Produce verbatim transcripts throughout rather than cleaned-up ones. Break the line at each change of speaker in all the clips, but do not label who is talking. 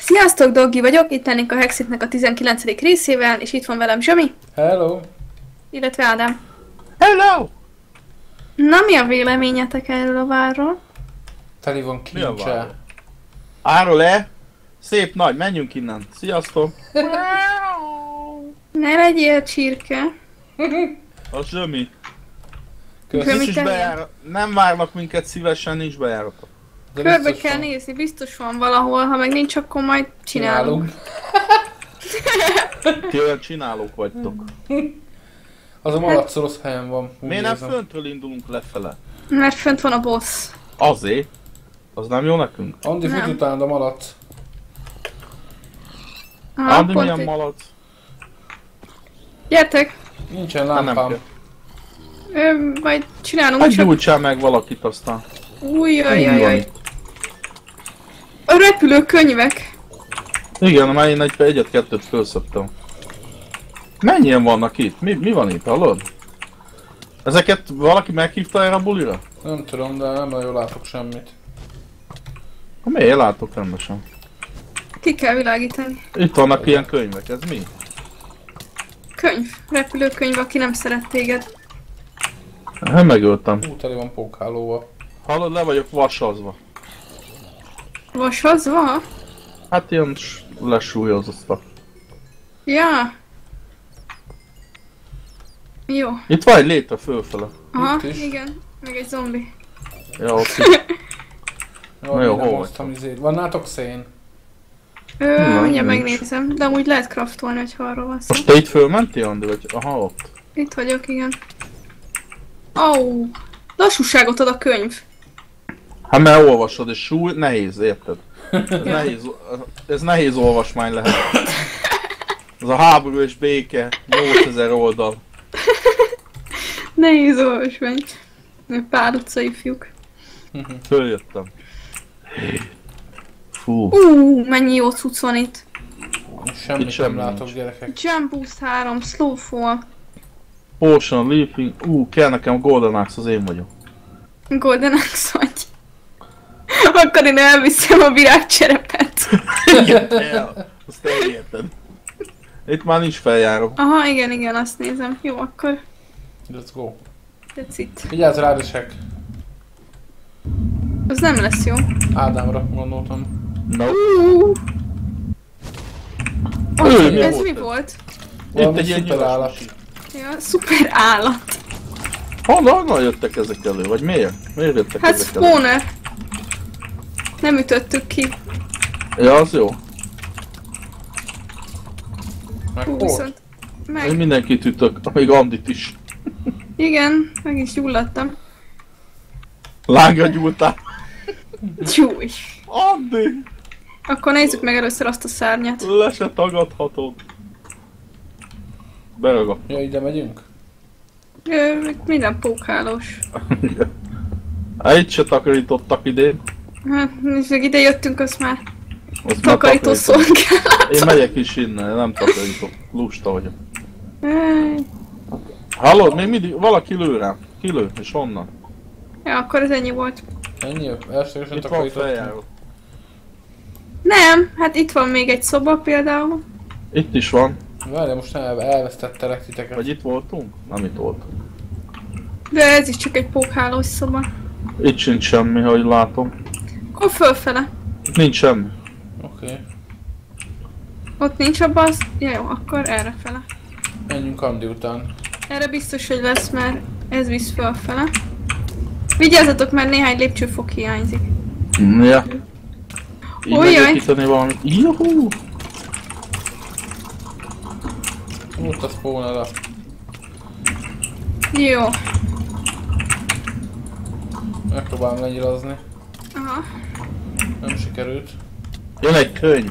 Sziasztok, Doggi vagyok, itt lennénk a Hexitnek a tizenkilencedik részével, és itt van velem Zsami.
Hello!
Illetve Ádám.
Hello!
Na, mi a véleményetek erről a várról?
Teli van kincsel.
Árul-e? Szép nagy, menjünk innen. Sziasztok!
Ne legyél csirke.
A Zsömi.
Kösz.
Nincs is bejár... Nem várnak minket szívesen, nincs bejáratok.
De
Körbe
biztos
kell
van.
nézni, biztos van valahol, ha meg nincs, akkor majd csinálunk.
Ti olyan csinálók vagytok.
Az a malacoros helyen van. úgy
Miért nem
érzem.
föntről indulunk lefele?
Mert fönt van a boss.
Azért? Az nem jó nekünk?
Andi,
Nem.
fut utánad a malac.
Aha,
Andi
pont
milyen
egy-
malac?
Gyertek,
Nincsen
Hát nem
lámpám.
kell.
ö, majd csinálunk
Hát
csak.
gyújtsál meg valakit aztán.
Ujjajajaj. A repülő könyvek.
Igen, már én egy, egyet-kettőt felszedtem. Mennyien vannak itt? Mi, mi van itt, hallod? Ezeket valaki meghívta erre a bulira?
Nem tudom, de nem nagyon látok semmit.
Ha miért látok rendesen?
Ki kell világítani.
Itt vannak ilyen könyvek, ez mi?
Könyv. Repülőkönyv, aki nem szeret téged.
Nem megöltem.
Hú, teli van pókhálóval.
Hallod, le vagyok vasazva.
Vasazva?
Hát ilyen s- lesúlyozottak.
Ja. Jó.
Itt van egy létre fölfele.
Aha,
Itt is.
igen. Meg egy zombi.
Ja, ott is.
Jó,
Na jó,
én nem
hol
hoztam izét. Van nátok szén?
Ö,
Na,
mindjárt
nincs.
megnézem, de amúgy lehet craftolni, hogyha arról van szó.
Most te itt fölmentél, Andi? Vagy... Aha, ott.
Itt vagyok, igen. Ó, oh, lassúságot ad a könyv.
Hát mert olvasod, és súly, nehéz, érted? Ez nehéz, ez nehéz olvasmány lehet. Ez a háború és béke, nyolcezer oldal.
Nehéz olvasmány. Pár utcai fiúk.
Följöttem. Fú.
Ú, mennyi jó cucc van itt.
Semmit
semmi
nem látok,
nincs.
gyerekek.
Jump Boost három, Slow Fall,
Potion, Leaping, ú, kell nekem Golden Axe, az én vagyok.
Golden Axe vagy. Akkor én elviszem a virágcserepet.
El, azt elérted. Itt már nincs feljáró.
Aha, igen, igen, azt nézem. Jó, akkor
Let's go.
that's it.
Vigyázz rád, esek.
Az nem lesz jó.
Ádámra gondoltam.
No.
Ú,
Ő, mi
ez
volt
mi
ez?
volt?
Itt
Valami
egy ilyen
szuper
nyilas
állat.
masi.
Ja, szuper állat.
Honnan, honnan jöttek ezek elő? Vagy miért? Miért jöttek
Hát
ezek elő?
spawner. Nem ütöttük ki.
Ja, az jó.
Meg
Hú,
hol?
viszont
Én
meg.
mindenkit ütök, még Andit is.
Igen, meg is gyulladtam.
Lángra gyúltál.
Csúj.
Andi!
Akkor nézzük meg először azt a szárnyat.
Le se tagadhatod. Beragad.
Ja, ide megyünk?
Ö, minden pókhálós.
Hát itt se takarítottak idén.
Hát, és meg ide jöttünk, azt már
Azt már
takarító
takarítom.
szolgálat.
Én megyek is innen, nem takarítok. Lusta vagyok.
Ej,
Hallod, még mindig valaki lő rám. Ki lő? És honnan?
Ja, akkor ez ennyi volt.
Ennyi? Elsősorban
Itt van
takarítottam.
feljáró.
Nem, hát itt van még egy szoba például.
Itt is van.
Várj, most el, elvesztettelek titeket.
Vagy itt voltunk? Nem itt voltunk.
De ez is csak egy pókhálós szoba.
Itt sincs semmi, ahogy látom.
Akkor fölfele.
Itt nincs semmi.
Oké. Okay.
Ott nincs a basz. Ja jó, akkor errefele.
Menjünk Andi után.
Erre biztos, hogy lesz, mert ez visz fölfele. Vigyázzatok, mert néhány lépcsőfok hiányzik.
Ja. Így
Ujjaj.
megépíteni valamit. Juhú!
Ott a spawner.
Jó.
Megpróbálom lenyilazni.
Aha.
Nem sikerült.
Jön egy könyv.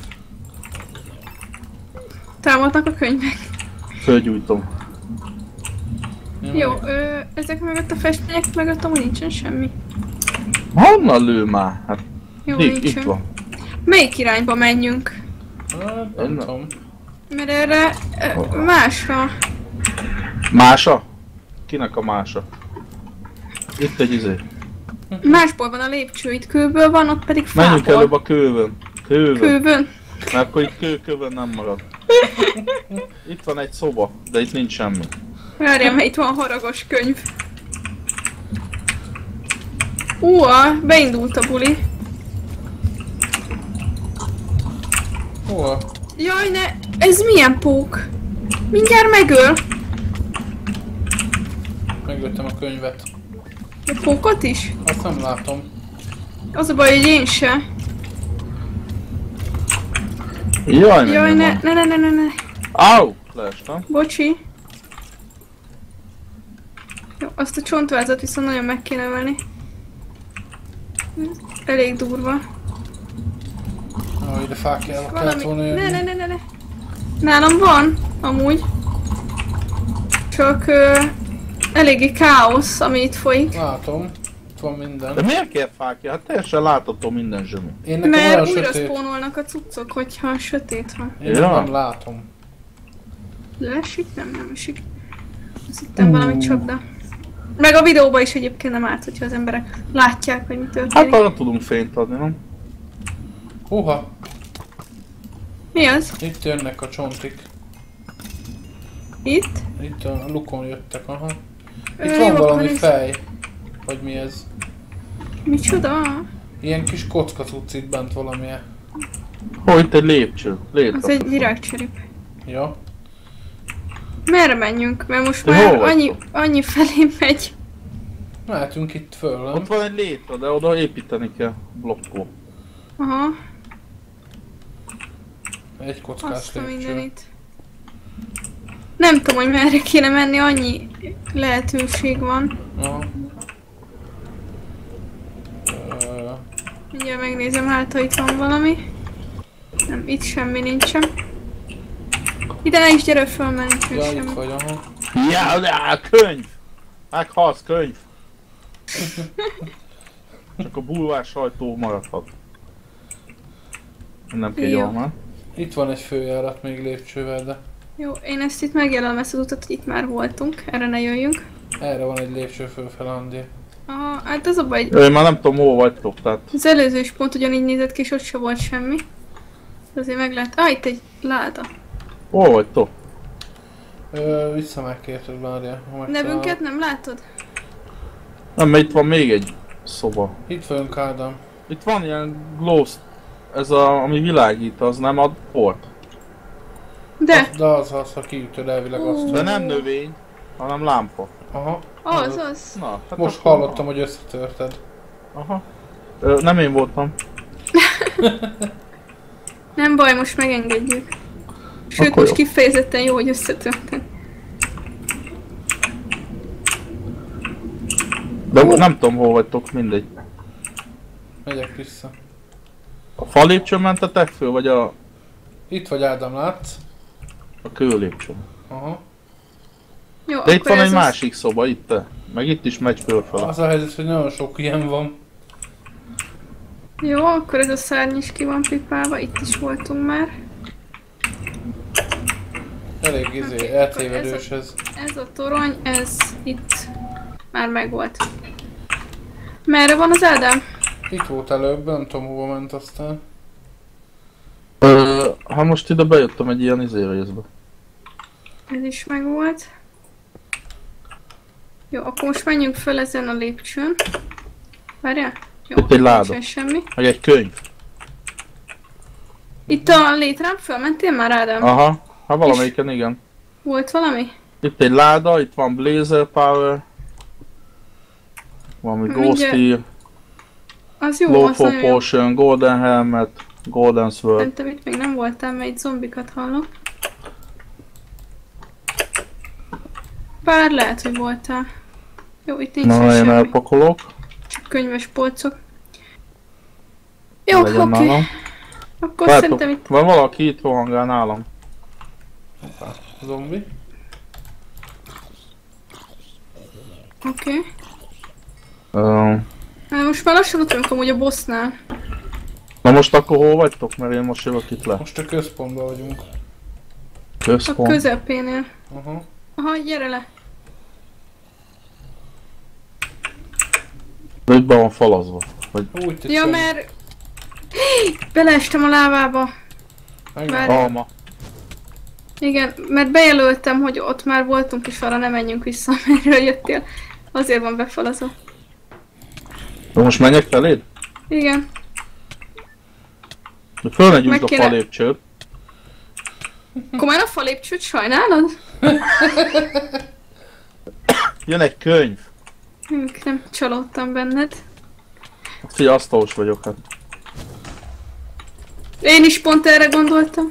Támadnak a könyvek.
Fölgyújtom.
Én
Jó,
megyek.
ö, ezek mögött a festmények mögött amúgy nincsen semmi.
Honnan lő már? Hát
Jó,
itt,
nincsen.
itt van.
Melyik irányba menjünk?
Hát, nem
Én-
tudom.
Mert erre ö, másra.
Mása? Kinek a mása? Itt egy izé.
Másból van a lépcső, itt kőből van, ott pedig
Menjünk
fából.
előbb a kővön. Kővön.
Kőbön.
Mert akkor itt kőkövön nem marad. Itt van egy szoba, de itt nincs semmi.
Várjál, mert itt van haragos könyv. Uha, beindult a buli.
Hol?
Jaj, ne! Ez milyen pók? Mindjárt megöl.
Megöltem a könyvet.
A pókot is?
Azt nem látom.
Az a baj, hogy én se.
Jaj,
Jaj,
nem
ne, ne, ne, ne, ne, ne.
Au! Leestem.
Bocsi. Jó, azt a csontvázat viszont nagyon meg kéne emelni. Elég durva.
Ó, ide fákjába kellett
Valami...
volna
Ne,
jönni.
ne, ne, ne, ne. Nálam van, amúgy. Csak ö, eléggé káosz, ami itt folyik.
Látom. Itt van minden.
De miért kell fákja? Hát teljesen látható minden zsömi.
Én nekem olyan
Mert újra
sötét.
spónolnak a cuccok, hogyha sötét van.
Én
Ja.
nem látom.
Leesik? Nem, nem esik. Azt hittem valami csapda. Meg a videóban is egyébként nem árt, hogyha az emberek látják, hogy mi
Hát
történik.
arra tudunk fényt adni, nem?
Húha!
Mi az?
Itt jönnek a csontik.
Itt?
Itt a lukon jöttek, aha.
Ö,
Itt
jó,
van
akkor
valami
nézd.
fej. Vagy mi ez?
Micsoda?
Ilyen kis kocka cucc itt bent valamilyen.
Hol itt egy lépcső? Lépcső.
Az egy virágcserép.
Ja.
Merre menjünk? Mert most
Te
már
hol
annyi, annyi felé megy.
Mehetünk itt föl, nem?
Ott van egy létre, de oda építeni kell blokkó.
Aha,
Egy kockás
azt a
lépcső.
mindenit. Nem tudom, hogy merre kéne menni, annyi lehetőség van.
Aha. Ö,
Mindjárt megnézem, hát ha itt van valami. Nem, itt semmi nincsen. Ide ne is gyere föl, mert nincsen
Ja, itt
semmi.
vagy, aha.
Ja, de könyv! Meghalsz, könyv! Csak a bulvár sajtó maradhat. Nem kell
Jó.
gyalmán.
Itt van egy főjárat még lépcsővel, de
Jó, én ezt itt megjelölem ezt az utat, hogy itt már voltunk, erre ne jöjjünk.
erre van egy lépcső fölfele, Andi.
Aha, hát az a baj,
Én már nem tudom, hol vagytok, tehát...
az előző is pont ugyanígy nézett ki, és ott se volt semmi. Azért meg lehet... Ah, itt egy láda.
Hol vagytok?
Ö, vissza megkérted, várjál. ha megtalálom.
Nevünket nem látod?
Nem, mert itt van még egy szoba.
Itt vagyunk, Ádám.
Itt van ilyen glow... Ez a, ami világít, az nem a port.
De!
De az az, ha kiütöd elvileg azt.
De nem növény, hanem lámpa.
Aha.
Az, az.
Na, hát
Most
akkor-
hallottam, hogy összetörted.
Aha. Ö, nem én voltam.
Nem baj, most megengedjük. Sőt,
Akkor
most
jó.
kifejezetten jó, hogy összetörted.
De nem tudom, hol vagytok, mindegy.
Megyek vissza.
A fa lépcsőn mentetek föl, vagy a,
Itt vagy, Ádám, látsz?
a kő lépcsőn?
Aha.
Jó,
De itt
akkor
van
ez
egy
az-
másik szoba, itt te. Meg itt is megy fölfele.
Az a helyzet, hogy nagyon sok ilyen van.
Jó, akkor ez a szárny is ki van pipálva, itt is voltunk már.
Elég
Oké,
izé,
akkor
eltévedős ez.
Ez a torony, ez itt már megvolt. Merre van az Ádám?
Itt volt előbb, nem tudom hova ment aztán.
Ö, ha most ide bejöttem egy ilyen izé részbe.
Ez is megvolt. Jó, akkor most menjünk fel ezen a lépcsőn. Várjál? Jó,
Itt egy láda.
nincsen semmi.
Meg egy könyv.
Itt a létrán fölmentél már, Ádám?
Aha. Ha valamelyiken igen.
Volt valami?
Itt egy láda, itt van Blazer Power. Valami
Na,
Ghost
mindjárt-
Ear,
Az jó,
Low
az nagyon jó.
Potion, Golden Helmet, Golden Sword.
Szerintem itt még nem voltál, mert itt zombikat hallok. Bár lehet, hogy voltál. Jó, itt nincsen
Na, én
semmi.
elpakolok.
Csak könyves polcok. Jó, oké.
Legyen
Okay.
nálam.
Akkor
Vártok,
szerintem itt...
van valaki itt rohangál nálam.
Zombi.
Oké. Okay.
Ö,
Most már lassan ott vagyunk amúgy a bossnál.
Na most akkor hol vagytok? Mert én most jövök itt le.
Most a központban vagyunk.
A
Központ.
közepénél.
Aha.
Aha, gyere le.
De itt be van falazva. Vagy...
Úgy
Ja,
tetszem.
mert... Beleestem a lávába. Várj.
Alma.
Igen, mert bejelöltem, hogy ott már voltunk, és arra nem menjünk vissza, amerről jöttél. Azért van befalazva.
De most menjek feléd?
Igen.
De föl ne gyújtsd
Meg
a
kéne-
falépcsőt.
Komolyan a falépcsőt sajnálod?
Jön egy könyv.
Ők nem csalódtam benned.
Hát figyelj, asztalos vagyok hát.
Én is pont erre gondoltam.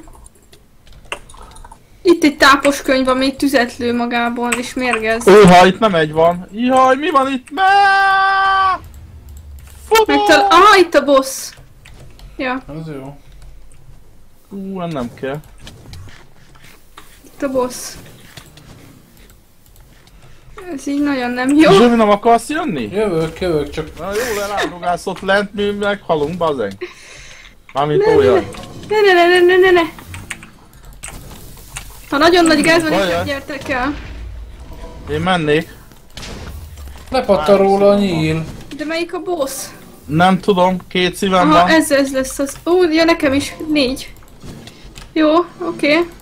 Itt egy tápos könyv, ami tüzet lő magából, és mérgez.
Őha, itt nem egy van. Jaj, mi van itt? Me!
Megtal- Aha, itt a boss. Ja,
Az jó.
Ú, nem kell.
itt a boss. Ez így nagyon nem jó.
Zsömi, nem akarsz jönni?
Jövök, jövök, csak...
Na jó, elárulgálsz ott lent, mi meghalunk, bazeng. Mármint
Ne,
olyan.
Ne, ne, ne, ne, ne, ne, ne. Ha nagyon nagy gáz van,
Vajjaj.
inkább gyertek el.
Én mennék.
Lepattan róla a nyíl.
De melyik a boss?
Nem tudom, két szívem
Aha,
van.
ez, ez lesz az. Ó, ja, nekem is. Négy. Jó, oké. Okay.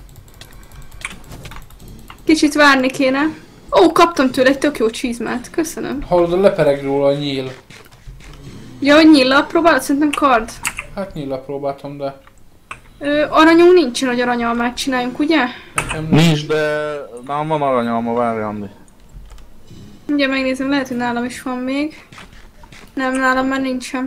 Kicsit várni kéne. Ó, kaptam tőle egy tök jó csizmát. Köszönöm.
Hallod, lepereg róla a nyíl.
Ja, hogy nyillal próbálod? Szerintem kard.
Hát nyíllal próbáltam, de...
Ö, aranyunk nincsen, hogy aranyalmát csináljunk, ugye?
Nekem nem.
Nincs, de nálam van aranyalma, várj Andi.
Ugye megnézem, lehet, hogy nálam is van még. Nem, nálam már nincsen.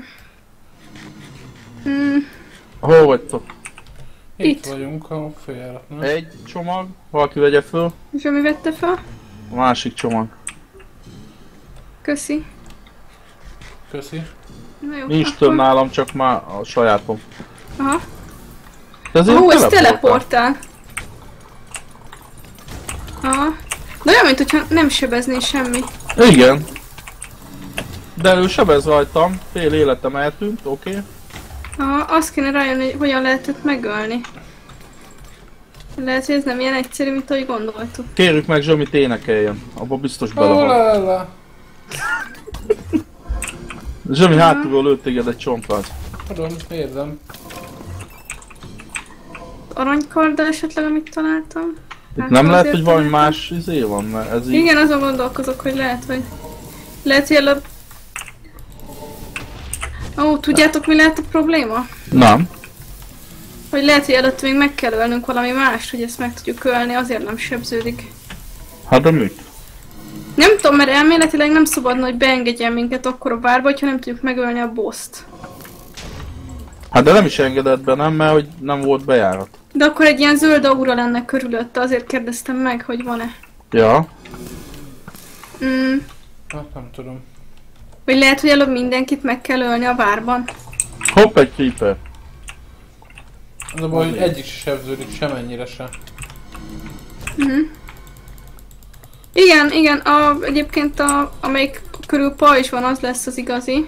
Hmm,
Hol vagytok?
Itt,
Itt.
vagyunk a féljárat, nem?
Egy csomag, valaki vegye föl.
Zsömi vette fel?
A másik csomag.
Köszi.
Köszi.
Na jó,
Nincs
akkor-
több nálam, csak már a sajátom.
Aha.
De ez
Ó,
ilyen
ez
teleportál.
teleportál. Aha. De olyan, mint hogyha nem sebezné semmi.
Igen. De ő sebez rajtam, fél életem eltűnt, oké. Okay.
Aha, azt kéne rájönni, hogy hogyan lehet őt megölni. Lehet, hogy ez nem ilyen egyszerű, mint ahogy gondoltuk.
Kérjük meg Zsömit énekeljen, abba biztos
Ó,
bele
la, la.
Zsömi hátulról lőtt téged egy csompát.
Tudom, érzem.
Aranykarddal esetleg, amit találtam.
Itt
Hát,
nem lehet,
azért
hogy valami
találtam.
más izé van, mert ez így...
Igen, azon gondolkozok, hogy lehet, hogy... Lehet, hogy előbb... Ó, tudjátok, mi lehet a probléma?
Nem.
Hogy lehet, hogy előtt még meg kell ölnünk valami mást, hogy ezt meg tudjuk ölni, azért nem sebződik.
Hát de mit?
Nem tudom, mert elméletileg nem szabadna, hogy beengedjen minket akkor a bárba, hogyha nem tudjuk megölni a boss-t.
Hát de nem is engedett be, nem? Mert hogy nem volt bejárat.
De akkor egy ilyen zöld aura lenne körülötte, azért kérdeztem meg, hogy van-e.
Ja.
Mm,
Hát nem tudom.
vagy lehet, hogy előbb mindenkit meg kell ölni a várban.
Hopp, egy creeper.
Az a baj, hogy egyik se sebződik, semennyire se.
Mhm. Igen, igen, a, egyébként a, amelyik körül pajzs van, az lesz az igazi.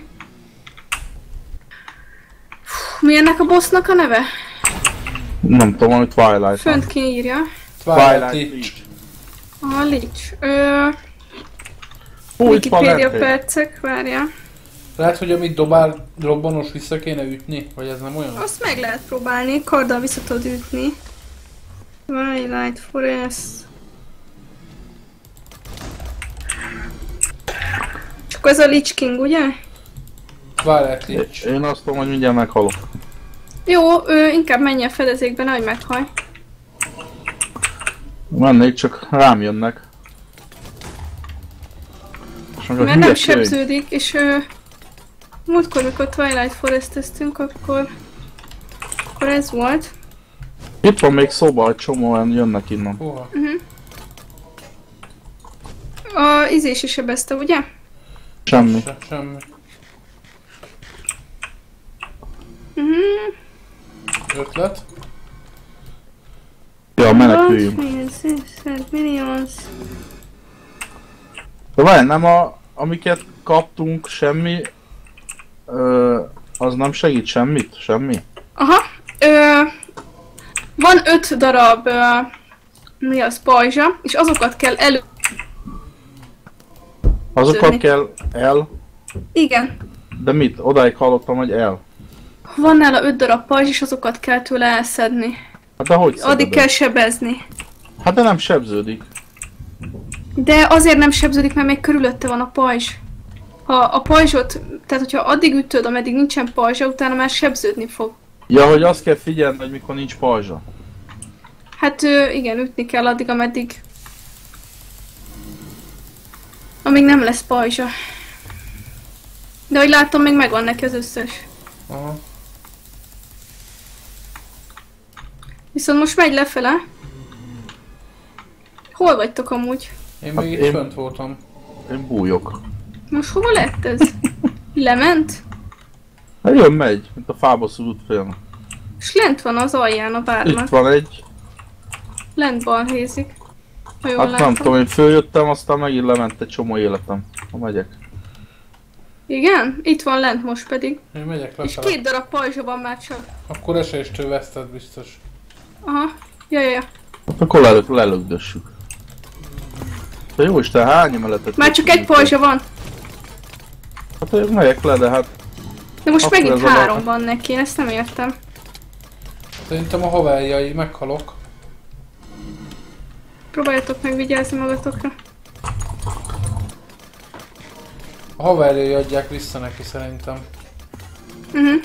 Fú, mi ennek a bossnak a neve?
Nem tudom, hogy Twilight.
Fönt ki írja.
Twilight Leech.
A Lich. Ö,
Hú, itt van
Wikipedia
lehet.
percek, várja.
Lehet, hogy amit dobál robbanós vissza kéne ütni? Vagy ez nem olyan?
Azt meg lehet próbálni, karddal vissza tudod ütni. Twilight Forest. Csak ez a Lich King, ugye?
Twilight Leech.
Én azt tudom, hogy mindjárt meghalok.
Jó, ő inkább menj a fedezékbe, nehogy meghaj.
Mennék, csak rám jönnek. És meg a
Mert
hülye
nem
könyv.
sebződik, és ő... Múltkor, mikor Twilight Forest-eztünk, akkor... Akkor ez volt.
Itt van még szoba, egy csomóan jönnek innen.
Húha.
A izés is sebezte, ugye?
Semmi.
Se, semmi.
Mhm.
Ötlet.
Ja, meneküljünk.
Millions.
De várj, nem a... amiket kaptunk, semmi... Ö, az nem segít semmit? Semmi?
Aha. Ö, van öt darab... Ö, mi az? Pajzsa, és azokat kell elő...
Azokat
Tőni.
kell el...
Igen.
De mit? Odáig hallottam, hogy el.
Van nála öt darab pajzs, és azokat kell tőle elszedni.
Hát de hogy
Addig kell sebezni.
Hát de nem sebződik.
De azért nem sebződik, mert még körülötte van a pajzs. Ha a pajzsot, tehát hogyha addig ütöd, ameddig nincsen pajzsa, utána már sebződni fog.
Ja, hogy azt kell figyelni, hogy mikor nincs pajzsa.
Hát ö, igen, ütni kell addig, ameddig... Amíg nem lesz pajzsa. De ahogy látom, még megvan neki az összes.
Aha.
Viszont most megy lefele. Hol vagytok amúgy?
Én
Hát
még itt
én-
fönt voltam.
Én bújok.
Most hova lett ez? Lement?
Hát jön, megy, mint a fába szúrt film.
És lent van az alján a bárnak.
Itt van egy.
Lent balhézik. Ha jól
Hát
látom.
nem tudom, én följöttem, aztán megint lement egy csomó életem. Ha megyek.
Igen? Itt van lent most pedig.
Én megyek
És
lefele.
két darab pajzsa van már csak.
Akkor esélyestől veszted biztos.
Aha. Ja, ja, ja.
Hát akkor lelök, lelögdössük. De jó Isten, hány emeletet?
Már csak egy pajzsa van.
Hát én megyek le, de hát...
De most
Akkor
megint
ez a
három
baj.
van neki, én ezt nem értem.
Szerintem a haverjai meghalok.
Próbáljatok meg vigyázni magatokra.
A haverjai adják vissza neki szerintem.
Uh-huh.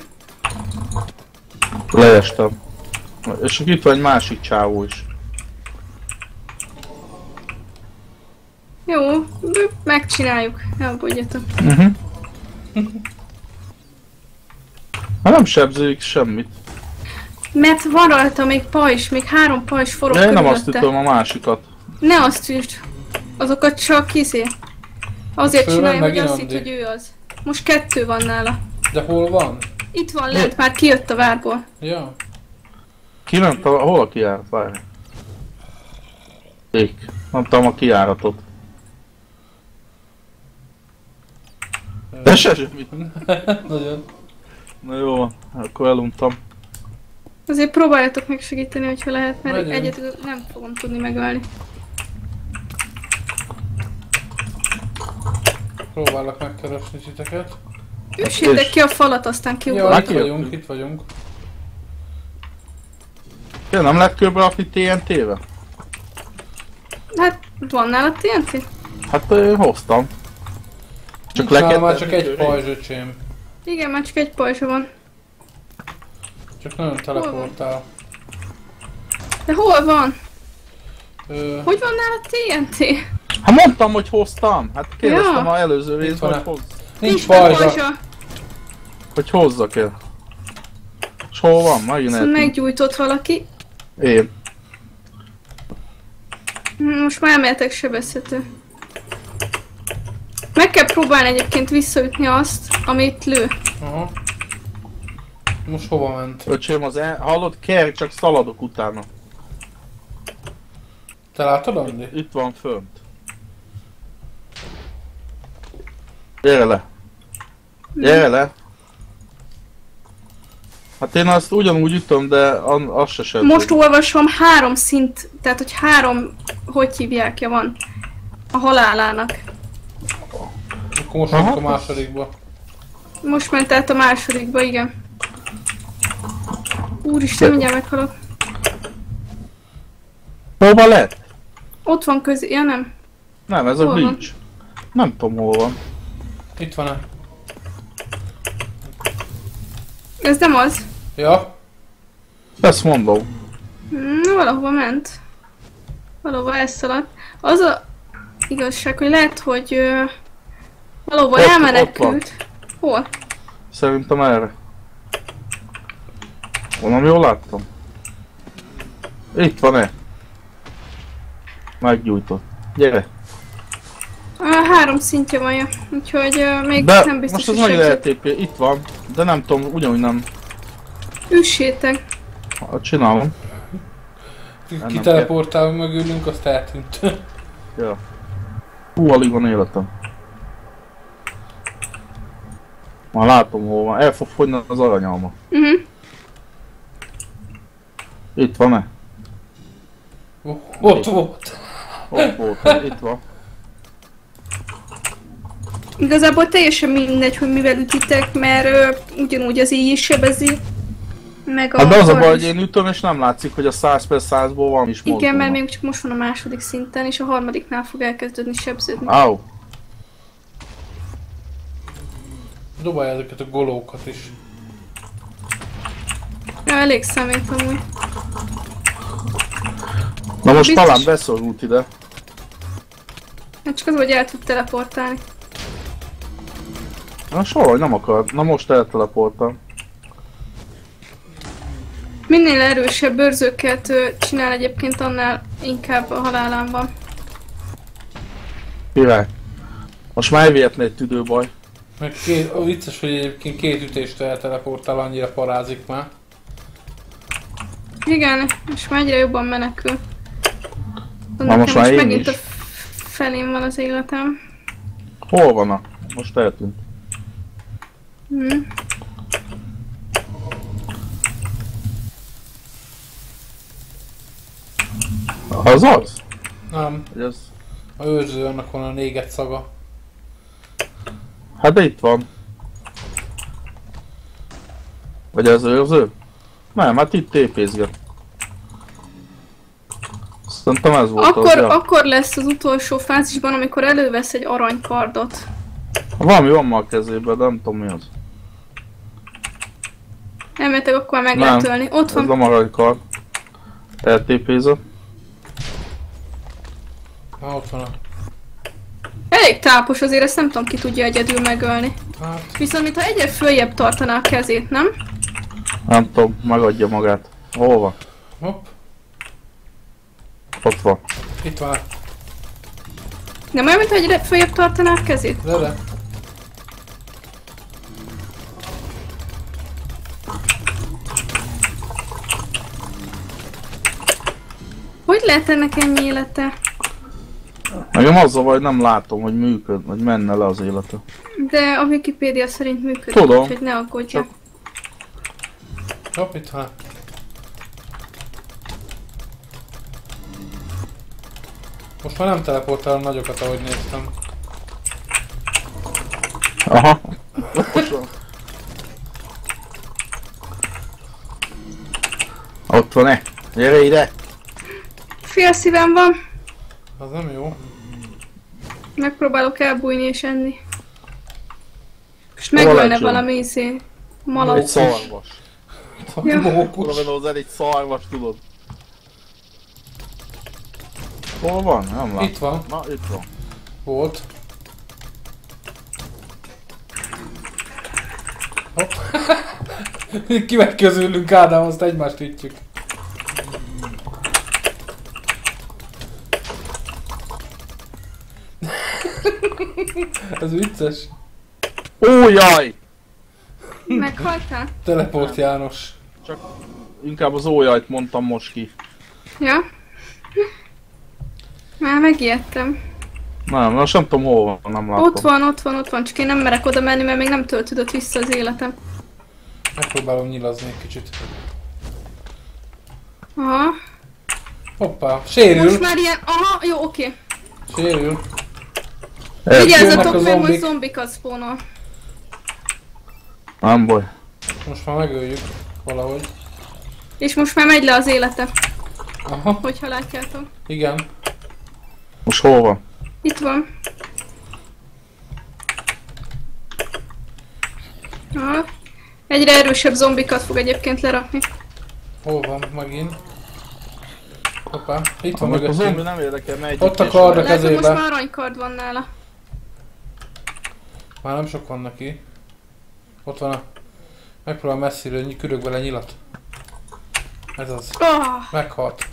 Leestem. És itt van egy másik csávó is.
Jó, megcsináljuk. Elbújjatok.
Uh-huh. Hát nem sebződik semmit.
Mert van rajta még pajzs, még három pajzs forog
De én nem azt
körülötte.
ütöm a másikat.
Ne azt üsd. Azokat csak izé. Azért
Fölön
csinálja, hogy
megint
azt hitt,
addig.
hogy ő az. Most kettő van nála.
De hol van?
Itt van lent, már kijött a várból.
Ja.
Kiment a... hol a kijárat? Várj. Ég. Nem tudom a kijáratot. De se semmit.
Nagyon.
Na jó van, akkor eluntam.
Azért próbáljatok meg segíteni, hogyha lehet, mert
Megyünk.
egyet nem fogom tudni megölni.
Próbálok megkeresni titeket.
Üssétek
És-
ki a falat, aztán
Jó,
kiugorok.
itt
kijöttünk.
vagyunk, itt vagyunk.
Ja, nem lett körberakni té en té-vel?
Hát, van nálad té en té?
Hát ö, hoztam. Csak
Csak
le
le
kell
már
tenni
csak egy
köré.
pajzs, öcsém.
Igen, már csak egy pajzsa van.
Csak nagyon teleportál.
De hol van?
Ö,
Hogy van nálad té en té?
Hát mondtam, hogy hoztam. Hát kérdeztem
Ja.
az előző
Itt
részben,
van-e?
hogy, hozz,
nincs
benne
pajzsa.
hogy hozzak el. És hol van? Megint
Szóval
eltűnt.
meggyújtott valaki.
Én.
Hm, Most már elméletek sebezhető. Meg kell próbálni egyébként visszaütni azt, amit lő.
Aha. Most hova ment?
Öcsém, az el... hallod? Kerg, csak szaladok utána.
Te látod, Andi?
Itt van fönt. Gyere le. Gyere le. Hát én azt ugyanúgy ütöm, de an- az se sem.
Most olvasom, három szint, tehát hogy három, hogy hívják, van a halálának.
Akkor most
Aha.
megyünk a másodikba.
Most ment át a másodikba, igen. Úristen, mindjárt meghalok.
Hova lett?
Ott van közé, ja nem.
Nem, ez a
Hol van?
glitch. Nem tudom hol van.
Itt van-e?
Ez nem az.
Ja?
Ezt mondom.
Na, valahova ment. Valahova elszaladt. Az a igazság, hogy lehet, hogy ö, valahova
Ott-
elmenekült. Hol?
Szerintem erre. Onnan jól láttam. Itt van-e? Meggyújtott. Gyere.
Ö, három szintje van, ja. Úgyhogy ö, még
De
nem biztos,
most az
hogy
nagy
sebzett.
el té pé. Itt van. De nem tudom, ugyanúgy nem.
Üssétek.
Hát csinálom. nem
Kiteleportálunk mögülünk, azt eltűnt.
Ja. Hú, alig van életem. Már látom hol van. El fog fogyni az aranyalma.
Uh-huh.
Itt van-e?
Ott volt.
Ott volt. Itt van.
Igazából teljesen mindegy, hogy mivel ütitek, mert ö, ugyanúgy az így is sebezi. Meg a...
Hát de az a baj,
harminc
hogy én ütöm és nem látszik, hogy a száz per százból van is mozgóna.
Igen, mert még csak most van a második szinten, és a harmadiknál fog elkezdődni sebződni.
Au.
Dobálj ezeket a golókat is.
Ja, elég szemét amúgy.
Na most
Biztos.
talán beszorult ide.
Hát csak az, hogy el tud teleportálni.
Na soha nem akar. Na most elteleportam.
Minél erősebb őrzőket ö, csinál egyébként, annál inkább a halálán van.
Király. Most már elvihetne egy tüdőbaj.
Meg két, vicces, hogy egyébként két ütést elteleportál, annyira parázik már.
Igen, és már egyre jobban menekül.
Na most már én
megint
is.
a felén van az életem.
Hol van a? Most eltűnt.
Hm.
Az az?
Nem,
Hogy ez...
a őrző, annak van a néget szaga.
Hát de itt van. Vagy ez őrző? Nem, hát itt tépézget. Szerintem ez volt
Akkor,
az, ja.
akkor lesz az utolsó fázisban, amikor elővesz egy aranykardot.
Valami van ma a kezében, de nem tudom mi az.
Elméletek akkor meg
Nem,
lehet ölni. Ott
Ez
van.
nem aranykard. Eltépézett.
Na, ott van a...
Elég tápos, azért ezt nem tudom, ki tudja egyedül megölni.
Hát,
Viszont mintha egyre följebb tartaná a kezét, nem?
Nem tudom, megadja magát. Hol van?
hopp,
Ott van.
itt van.
Nem olyan, mintha egyre följebb tartaná a kezét?
De de.
Hogy lehet ennek ennyi élete?
Nekem az a baj, hogy nem látom, hogy működ, hogy menne le az élete.
De a Wikipédia szerint működik,
Tudom.
úgyhogy ne aggódjak.
Csak-
Hopp, itt van. Most már nem teleportál a nagyokat, ahogy néztem.
Aha. Ott van. Ott van-e? Gyere ide!
Fél szívem van.
Az nem jó.
Megpróbálok elbújni és enni. És
Hol
megölne
lehet
valami izé.
Egy
Malac.
szarvas.
Ja.
Mókus.
Uravenózer egy szarvas, tudod. Hol van? Nem látom.
Itt van.
Na, itt van.
Volt. Hopp. Kimegy közülünk, Ádám, azt egymást ütjük. Ez vicces.
Ó, jaj!
Meghaltál?
Teleport János.
Inkább az ójajt mondtam most ki.
Ja. Már megijedtem.
Nem, most nem tudom hol van, nem látom.
Ott van, ott van, ott van, csak én nem merek oda menni, mert még nem töltődött vissza az életem.
Megpróbálom nyilazni egy kicsit.
Aha.
Hoppá, sérül.
Most már ilyen, aha, jó, oké.
Sérül.
El-
jönnek a
Vigyázzatok, mert most
zombik.
zombikat spónol.
Nem baj.
Most már megöljük valahogy.
És most már megy le az élete,
Aha,
hogyha látjátok.
igen.
Most hol van?
Itt van. Aha. Egyre erősebb zombikat fog egyébként lerakni.
Hol van megint? Hoppá, itt van
Amikor a zombi
mögöttünk.
nem érdekel, ne egy
Ott a kard a
Lehet, hogy most
kezébe.
már aranykard van nála.
Már nem sok van neki. Ott van a... Megpróbál messziről ny- körök bele nyilat. Ez az.
Oh,
Meghalt.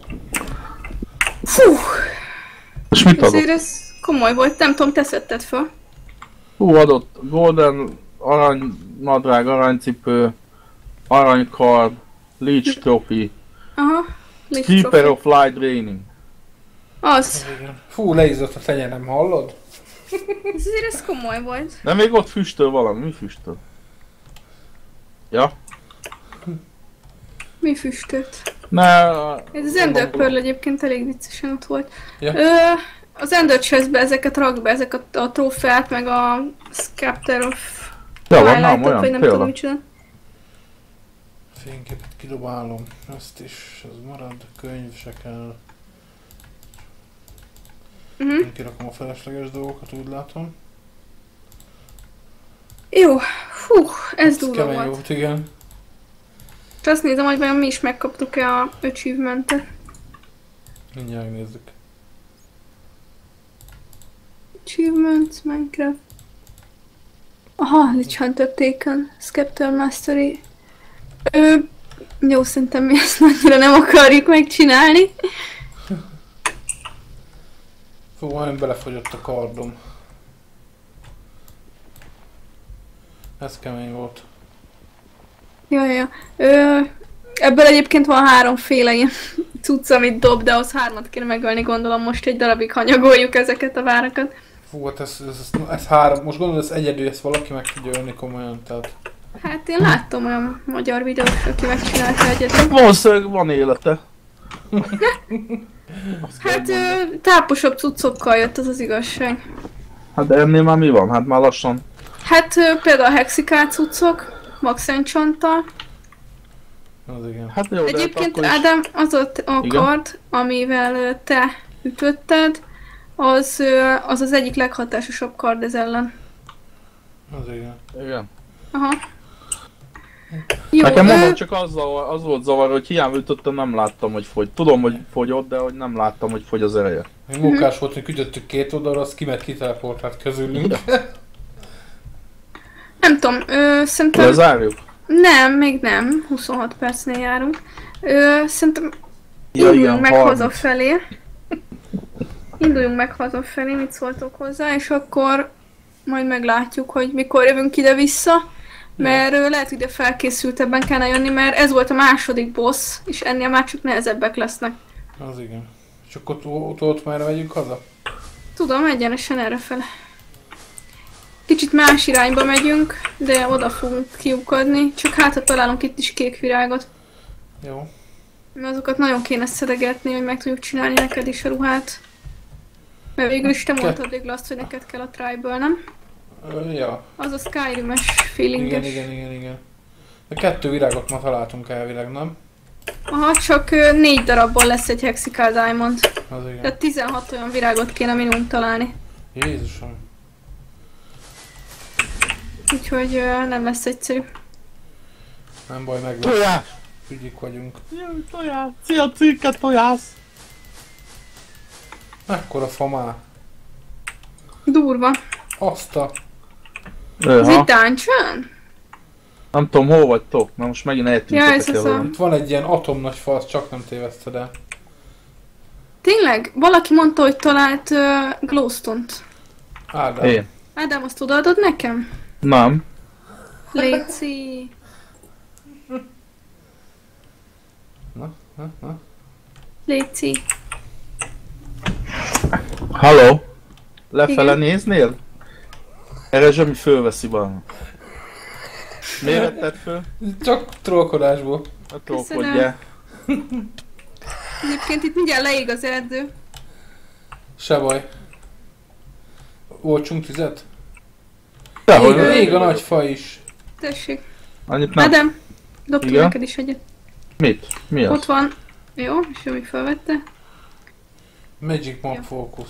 fú,
És mit adott?
azért ez komoly volt, nem tudom, te szedted fel.
Hú, adott Golden, arany nadrág, aranycipő, aranykard, Leech Trophy,
Aha, Leaf
Keeper
Trophy.
of Light Draining.
Az.
Igen. Fú, leízott a tenyerem, hallod?
Ez azért ez komoly volt.
De még ott füstöl valami, mi füstöl? Ja?
Mi füstöt?
Ne...
Ez az Ender Pearl egyébként elég viccesen ott volt.
Ja.
Ö, az Ender Chestbe ezeket rak be, ezeket a, a trófeát, meg a Scepter of
Ja, van, nem
Twilight-ot,
olyan,
vagy nem tudom
példa.
micsoda.
Fényképet kidobálom, ezt is, ez marad, könyv se kell.
Uh-huh.
Én kirakom a felesleges dolgokat, úgy látom.
Jó, hú, ez durva
kemény
volt.
volt, igen.
És azt nézem, hogy vajon mi is megkaptuk-e a achievementet.
Mindjárt megnézzük.
Achievements, Minecraft. Aha, Lich Hunter Taken, Scepter Mastery. Ö, jó, szerintem mi ezt nagyra nem akarjuk megcsinálni.
Fú, majdnem belefogyott a kardom. Ez kemény volt.
Jaj, ja. Ö, ebből egyébként van háromféle ilyen cucc, amit dob, de az hármat kéne megölni, gondolom most egy darabig hanyagoljuk ezeket a várakat.
Fú, hát ez, ez, ez, ez három, most gondolod, ez egyedül, ezt valaki meg tudja ölni komolyan, tehát...
Hát én láttam olyan magyar videót, aki megcsinálta egyedül.
Valószínűleg van élete.
Hát ö, táposabb cuccokkal jött, az az igazság.
Hát de ennél már mi van? Hát már lassan.
Hát ö, például a hexikál cuccok, Max Enchanttal.
Az igen.
Hát jó, de
Egyébként
hát akkor is...
Ádám, az ott a
Igen?
kard, amivel ö, te ütötted, az, ö, az az egyik leghatásosabb kard ez ellen.
Az igen.
Igen.
Aha. Jó,
Nekem
ö,
mondom, csak az, az volt zavar, hogy hiába ütöttem, nem láttam, hogy fogy. Tudom, hogy fogyott, de hogy nem láttam, hogy fogy az ereje.
Még munkás volt, hogy ütöttük két oldalra, az kimet kiteleportált közülünk.
nem tudom, ö, szerintem...
Lezárjuk?
Nem, még nem. huszonhat percnél járunk. Ö, szerintem
Ja,
induljunk
igen,
meg
harminc.
hazafelé. Induljunk meg hazafelé, mit szóltok hozzá, és akkor majd meglátjuk, hogy mikor jövünk ide-vissza. Mert ö, lehet, hogy ide felkészültebben kellene jönni, mert ez volt a második boss, és ennél már csak nehezebbek lesznek.
Az igen. És akkor ott, ott, ott merre megyünk haza?
Tudom, egyenesen errefele. Kicsit más irányba megyünk, de oda fogunk kiukadni. Csak hát, ha találunk itt is kék virágot.
Jó.
Mert azokat nagyon kéne szedegetni, hogy meg tudjuk csinálni neked is a ruhát. Mert végül is te mondtad végül azt, hogy neked kell a tribal, nem?
Ö, ja.
Az a Skyrim-es feelinges.
Igen, igen, igen, igen. De kettő virágot ma találtunk elvileg, nem?
Aha, csak ö, négy darabból lesz egy Hexikál Diamond.
Az igen.
Tehát tizenhat olyan virágot kéne minimum találni.
Jézusom.
Úgyhogy ö, nem lesz egyszerű.
Nem baj, meg
Tojás!
ügyik vagyunk.
Jaj, tojás! Szia, cirke, tojász!
Mekkora fa már.
Durva.
Azt a...
Ez
Öha.
itt dungeon?
Nem tudom, hol vagytok? Na most megint
Ja,
eltűntetek
ez az
el
a-
velem.
Itt van egy ilyen atomnagy fa, azt csak nem téveszted el.
Tényleg? Valaki mondta, hogy talált uh, glowstone-t.
Ádám.
Én.
Ádám, azt odaadod nekem?
Nem.
Léci.
Na, na, na.
Léci.
Halló? Lefele
Igen.
néznél? Erre Zsami fölveszi valami. Miért vetted föl?
Csak trollkodásból.
A trollkodjál.
Egyébként itt mindjárt leég az erdő.
Se baj. Olcsunk tüzet?
Dehogy
Ég,
nem.
ég a nagy fa is.
Tessék.
Annyit nem.
Ádám, dobtunk
Igen?
neked is egyet.
Mit? Mi az?
Ott van. Jó, és ő még felvette.
Magic Map
Ja.
Focus.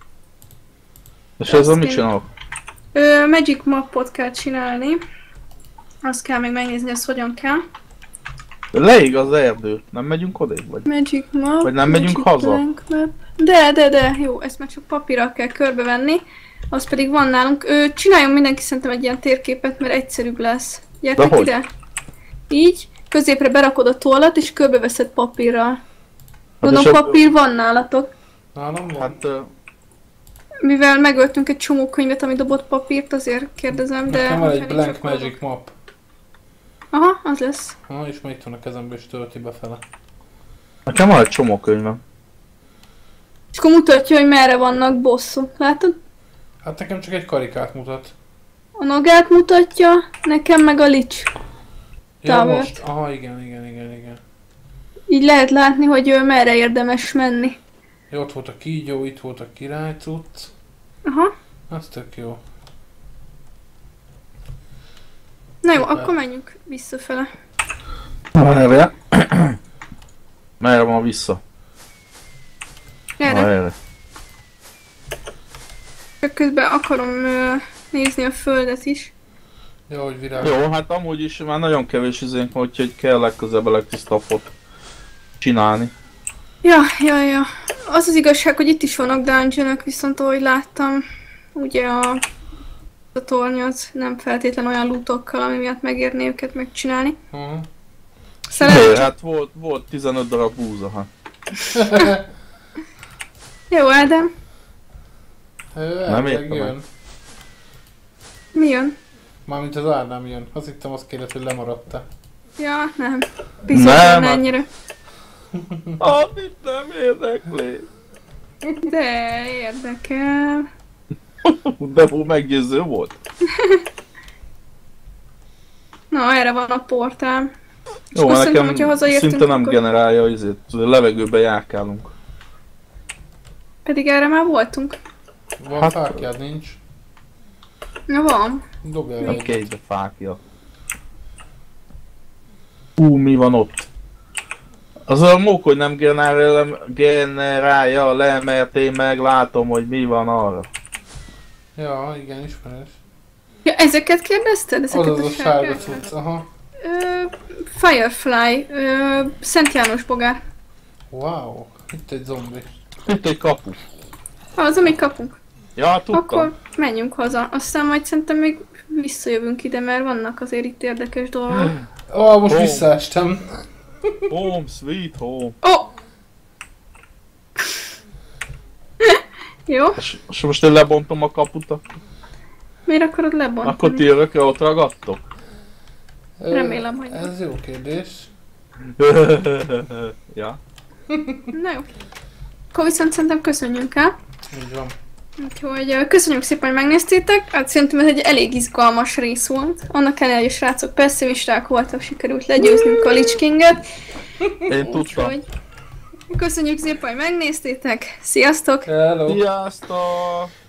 És ezzel mit
Azt
csinálok?
Ö, Magic Mapot kell csinálni. Azt kell még megnézni, azt hogyan kell.
Leég az erdő. Nem megyünk odaig? Vagy?
Magic Map.
Vagy nem megyünk
Magic
haza?
Blank Map. De, de, de, jó, ezt meg csak papírral kell körbevenni. Az pedig van nálunk. Ö, csináljon mindenki szerintem egy ilyen térképet, mert egyszerűbb lesz. Gyertek
De hogy?
ide. Így, középre berakod a tollat, és körbeveszed papírral. Gondolom,
és a-
papír van nálatok.
Nálam van?
Hát... ö,
Mivel megöltünk egy csomó könyvet, ami dobott papírt, azért kérdezem, de...
Nekem van egy
hogyha
Blank
nincs, akkor
Magic Map.
Aha, az lesz.
Ha, és már itt van a kezembe, és tölti befele.
Nekem van egy csomó könyvem.
És akkor mutatja, hogy merre vannak bosszok. Látod?
Hát nekem csak egy karikát mutat.
A Nogát mutatja, nekem meg a Lich.
Ja,
Távert.
most. Aha, igen, igen, igen, igen.
Így lehet látni, hogy ö, merre érdemes menni.
Jó, ott volt a kígyó, itt volt a királycucc.
Aha.
Az tök jó.
Na jó,
Szuper.
akkor menjünk visszafele.
Merre? Merre van vissza?
Erre.
Na, erre.
Csak közben akarom ö, nézni a földet is.
Jó, hogy virág.
Jó, hát amúgy is már nagyon kevés izénk van, úgyhogy kell legközelebb elektrisztapot csinálni.
Ja, ja, ja. Az az igazság, hogy itt is vannak dungeonok, viszont ahogy láttam, ugye a, a torny az nem feltétlen olyan lootokkal, ami miatt megérné őket megcsinálni.
Uh-huh.
Szóval
Hé,
csak...
hát volt, volt tizenöt darab búza, hát.
Jó, Ádám.
Nem értem
jön.
Mi jön?
Mármint az Ádám jön. Azt hittem, azt kérdez, hogy lemaradta.
Ja, nem. Biztos
Nem,
nem ennyire.
Ah, itt nem érdekli.
De érdekel.
De hú, meggyőző volt.
Na, erre van a portál.
Jó,
azt szerintem,
nekem
hogyha hazaértünk,
szinte nem
akkor-
generálja izét, a levegőbe járkálunk.
Pedig erre már voltunk.
Van
Hát-
fákjád, nincs.
Na van.
Dobjál
Nem
egyet.
kézbe fákja. Hú, mi van ott? Az a mók, hogy nem generálja, generálja le, mert én meglátom, hogy mi van arra.
Ja, igen, ismerős.
Ja, ezeket kérdezted? Ezeket
Az az a sárga
sárgákat?
cucc, aha.
Ö, Firefly, ö, Szent János bogár.
Wow, itt egy zombi.
Itt egy kapu.
Ha, az, amit kapunk.
Ja, tudtam.
Akkor menjünk haza. Aztán majd szerintem még visszajövünk ide, mert vannak azért itt érdekes dolgok.
Ó, oh, most
Oh.
visszaestem.
Home, sweet home.
Ó! Oh! Jó,
És, és most én lebontom a kaput,
miért akarod lebontani?
akkor ti örökre ott ragadtok?
Ö,
Remélem, hogy
Ez jó kérdés.
Ja.
Na jó. Akkor viszont szerintem köszönjünk el.
Így van.
Úgyhogy ö, köszönjük szépen, hogy megnéztétek. Hát szerintem ez egy elég izgalmas rész volt. Annak ellenére, hogy a srácok pessimisták voltak, sikerült legyőznünk a Lich Kinget.
Én tudtam.
Úgyhogy köszönjük szépen, hogy megnéztétek. Sziasztok!
Hello.
Sziasztok!